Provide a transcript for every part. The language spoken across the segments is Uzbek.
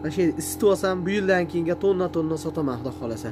mana shu isitib olsam, bu yildan keyinga tonna sotaman, xudo xolasa.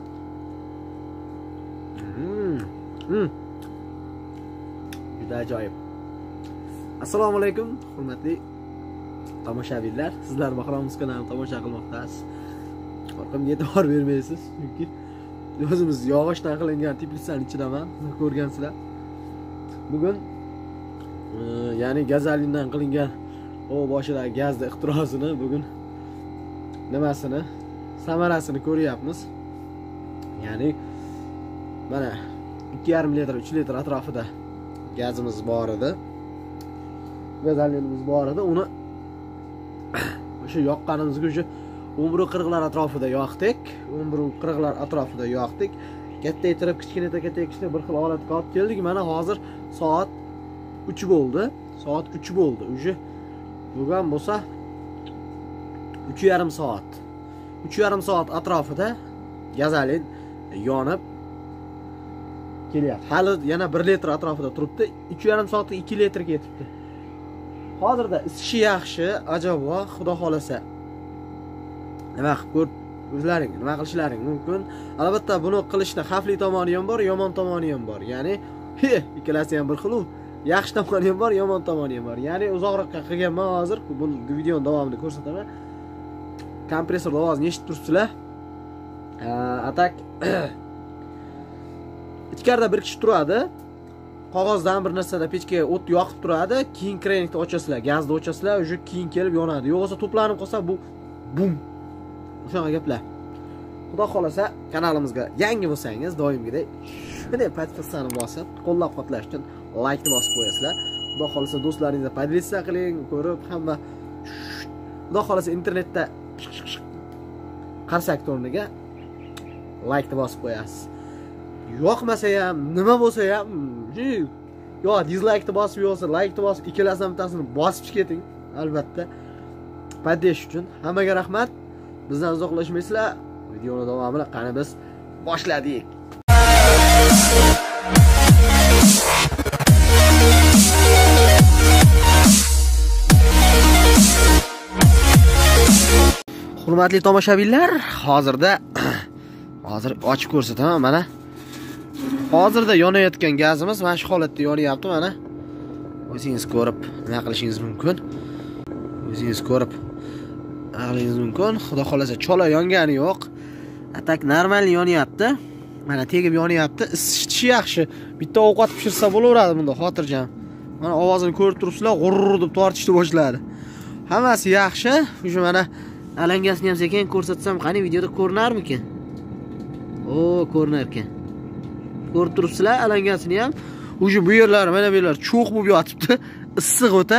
Juda ajoyib. Assalomu alaykum, hurmatli tomoshabinlar. Sizlar Bahromiz kanalini tomosha qilmoqdasiz. Orqamga e'tibor bermaysiz, chunki o'zimiz yog'ochdan qilingan teplitsaning ichidaman, ko'rgansizlar. Bugun ya'ni gazolindan qilingan o boshidagi gazning ixtirosini bugun nimasini, samarasini ko'ryapmiz. Ya'ni mana 2,5 litr, 3 litr atrofida gazimiz bor edi. Gazolinimiz bor edi. Uni o'sha yoqqanimizga o'sha 11:40lar atrofida yoqdik. 11:40lar atrofida yoqdik. Kattaytirib, kichkina bir xil holatga olib keldik. Mana hozir soat 3 bo'ldi. Soat 3 bo'ldi. O'sha bo'lgan bo'lsa 3,5 soat. 3,5 soat atrofida gazolin yonib kelyapti. Hali yana 1 litr atrofida turibdi. 3,5 soatda 2 litr ketibdi. Hozirda isishi yaxshi, ajabo, xudo xolasa. Nima qilib ko'r, o'zlaring nima qilishlaring mumkin. Albatta buni qilishning xavfli tomoni ham bor, yomon tomoni ham bor. Ya'ni ikkalasi ham bir xil. Yaxshi tomoni ham bor, yomon tomoni ham bor. Ya'ni uzoqroqqa qilganman hozir, bu videoning davomida ko'rsataman. Kompressor ovozini eshitib turibsizlar. Atak ichkarida bir kishi turadi. Qog'ozdan bir narsada pechkaga o't yoqib turadi. Keyin kranikni ochasizlar, gazni ochasizlar, o'sha keyin kelib yonadi. Yo'qsa to'planib qolsa bu bum. O'shaqa gaplar. Xudo xolasa kanalimizga yangi bo'lsangiz, doimgidek shunday podpissani bosib, qo'llab-quvvatlash uchun like ni bosib qo'yasizlar. Xudo xolasa do'stlaringizga podpissa qiling, ko'rib hamma. Xudo xolasa internetda qarsak o'rniga like ni bosib qo'yasiz. Yoqmasa ham, nima bo'lsa ham, yo dislike ni bosib, yo'qsa like ni bosib, ikkalasidan bittasini bosib keting, albatta. Poddesh uchun hammaga rahmat. Bizdan uzoqlashmaysizlar. Videoning davomini qani biz boshladik. Hurmatli tomoshabinlar, hozir ochib ko'rsataman mana. Hozirda yonayotgan gazimiz mana shu holatda yonyapti mana. O'zingiz ko'rib nima qilishingiz mumkin. Xudo xolasa chola yongani yo'q. Atak normal yonyapti. Mana tegib yonyapti. Isitishi yaxshi. Bitta ovqat pishirsa bo'laveradi bunda xotirjam. Mana ovozini ko'rib turibsizlar, g'urr deb tortishni boshladi. Hammasi yaxshi. O'sha mana alangasini ham sekin ko'rsatsam, qani videoda ko'rinarmikin? Ko'rinar ekan. Ko'rib turibsizlar alangasini ham. O'sha bu yerlar, mana bu yerlar cho'q bo'lib yotibdi. Issiq o'ta.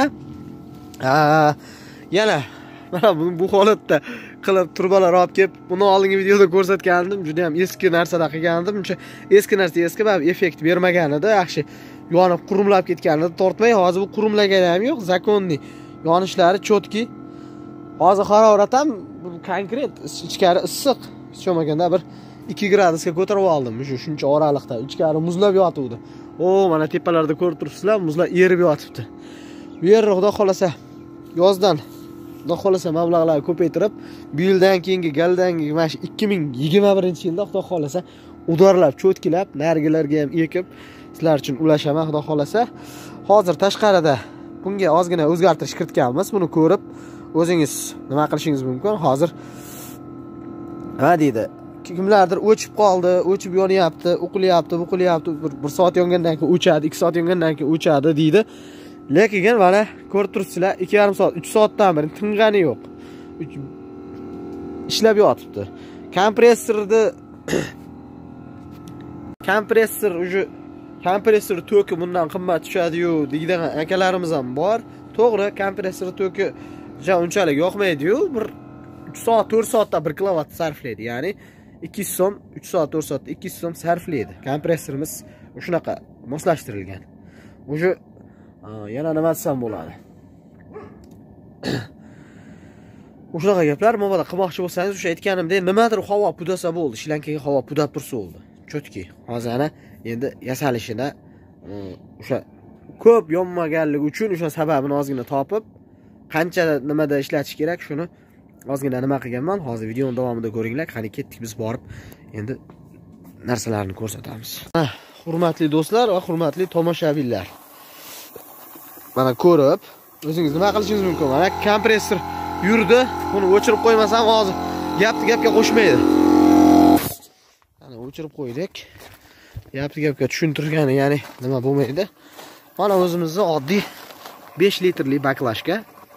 Yana mana bu holatda qilib turbalar olib kelib, buni oldingi videoda ko'rsatgandim. Juda ham eski narsada qilgandim. Uncha eski narsa effekt bermagan edi. Yaxshi yonib qurumlab ketgan edi. Tortmay, hozir bu qurumlagani ham yo'q, zakonni. Yonishlari chotki. Hozir harorat ham konkret, ichkari issiq. Hech bo'lmaganda bir 2 gradusga ko'tarib oldim. Shuncha oraliqda ichkari muzlab yotibdi. Mana tepalarda ko'rib turibsizlar, muzlar erib yotibdi. Bu yer xudo xolasa yozdan xudo xolasa mablag'lar ko'paytirib, bu yildan keyingi galdan mana 2021-yilda xudo xolasa udorlab, cho'tkilab, nargilarga ham ekib sizlar uchun ulashaman xudo xolasa. Hozir tashqarida bunga ozgina o'zgartirish kiritganmiz. Buni ko'rib o'zingiz nima qilishingiz mumkin. Hozir nima deydi? Kimlardir o'chib qoldi, o'chib yonyapti, o'qilyapti, bir soat yongandan keyin o'chadi, 2 soat yongandan keyin o'chadi deydi. Lekin mana ko'rib turibsizlar, 2,5 soat, 3 soatdan beri tingani yo'q. Ishlab yotibdi. Kompressor to'ki bundan qimmat tushadi-yu deydigan akalarimiz ham bor. To'g'ri, kompressor to'ki unchalik yoqmaydi-yu, bir 3 soat, 4 soatda 1 kilovat sarflaydi. Ya'ni 200 so'm, 3 soat, 4 soatda 200 so'm sarflaydi. Kompressorimiz shunaqa moslashtirilgan. O'sha yana nima desam bo'ladi. O'shaqa gaplar mo'mada qilmoqchi bo'lsangiz, o'sha aytganimdek, nimadir havo pudasa bo'ldi, shlankaga havo pudab tursa bo'ldi. Chotki. Hozir ana endi yasalishida o'sha ko'p yonmaganligi uchun o'sha sababini ozgina topib, qancha nimada ishlatish kerak shuni ozgina nima qilganman. Hozir videoning davomida ko'ringlar. Qani ketdik biz borib endi narsalarni ko'rsatamiz. Hurmatli do'stlar va hurmatli tomoshabinlar. Mana ko'rib, o'zingiz nima qilishingiz mumkin. Mana kompressor yurdi. Buni o'chirib qo'ymasam hozir gapga qo'shmaydi. Mana o'chirib qo'ydik. Gapga tushuntirgani, ya'ni nima bo'lmaydi. Mana o'zimizning oddiy 5 litrli baklashka.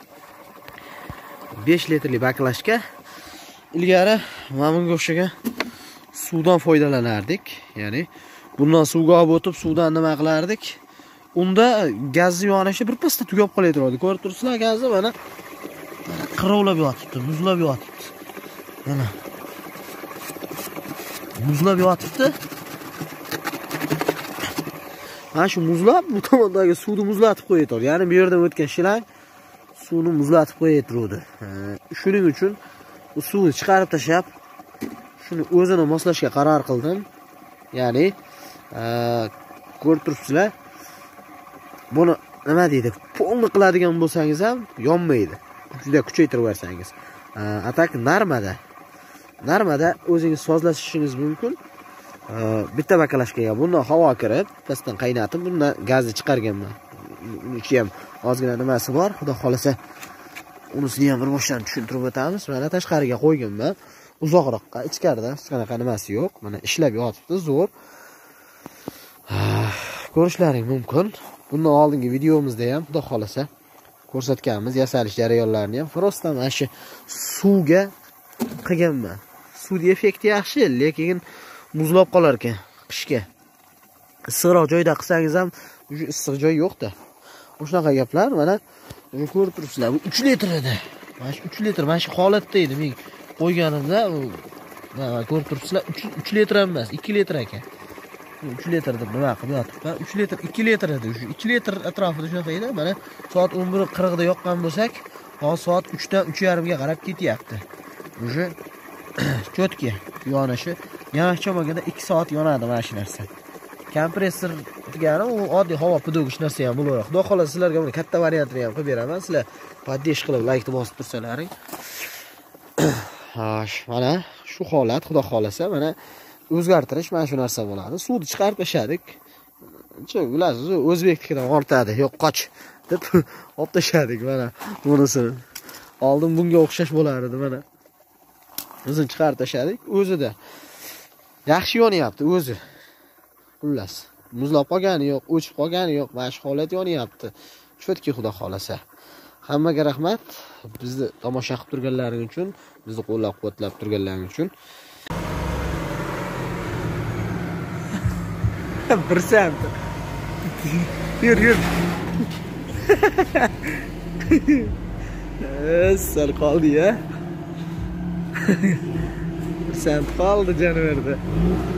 5 litrli baklashka. Ilgari mana bunga o'xshagan suvdan foydalanardik. Ya'ni bundan suvga olib o'tib, suvdan nima qilardik? Unda gazni yonishi birpasda tugab qolaytiradi. Ko'rib turibsizlar, gazni mana qirovlab yotibdi, muzlab yotibdi. Mana muzlab yotibdi. Mana shu muzlab bu tomondagi suvni muzlatib qo'yadi. Ya'ni bu yerdan o'tgan shilang suvni muzlatib qo'yadi. Shuning uchun bu suvni chiqarib tashlab, shuni o'zini moslashga qaror qildim. Ya'ni ko'rib turibsizlar. Buni nima deydi? Polni qiladigan bo'lsangiz ham yonmaydi. Juda kuchaytirib bersangiz. Atak narmada o'zingiz sozlashishingiz mumkin. Bitta bakalashkaga bundan havo kirib, pastdan qaynatib, bundan gazni chiqarganman. Ichi ham ozgina nimasi bor. Xudo xolasa unisini ham bir boshdan tushuntirib o'tamiz. Mana tashqariga qo'yganman. Uzoqroqqa, ichkarida hech qanaqa nimasi yo'q. Mana ishlab yotibdi, zo'r. Ko'rishlaring mumkin. Bundan oldingi videomizda ham xudo xolasa ko'rsatganmiz yasalish jarayonlarini ham. Prosta mana shu suvga qilganman. Suvning effekti yaxshi, lekin muzlab qolar ekan qishga. Issiqroq joyda qilsangiz ham issiq joy yo'q-da. O'shunaqa gaplar. Mana ko'rib turibsizlar. Bu 3 litr edi. Mana shu 3 litr, mana shu holatda edi men qo'yganimda. Mana ko'rib turibsizlar, 3 litr emas, 2 litr ekan. 3 litr deb nima qilib yotibman. 3 litr, 2 litr edi. 2 litr atrofida shunaqa edi. Mana soat 11:40 da yoqqan bo'lsak, hozir soat 3 dan 3:30 ga qarab ketyapti. Uje cho'tki yonishi. Yaxshi bo'lganda 2 soat yonadi mana shu narsa. Kompressor degani u oddiy havo pudogich narsa ham bo'lar. Xudo xolasa sizlarga buni katta variantini ham qilib beraman. Sizlar poddesh qilib like bosib tursalaring. Mana shu holat, xudo xolasa mana o'zgartirish mana shu narsa bo'ladi. Suvni chiqarib tashladik. Bilasiz, o'zbeknikidan ortadi. Yo'q, qoch deb olib tashladik mana bunisini. Oldin bunga o'xshash bo'lar edi mana. O'zini chiqarib tashladik. O'zida yaxshi yonyapti o'zi. Xullas, muzlab qolgani yo'q, o'chib qolgani yo'q, mana shu holat yonyapti. Cho'tki xudo xolasa. Hammaga rahmat. Bizni tomosha qilib turganlaring uchun, bizni qo'llab-quvvatlab turganlaring uchun. Birsam. Yur. Sal qoldi ya. Birsam qoldi joniverdi.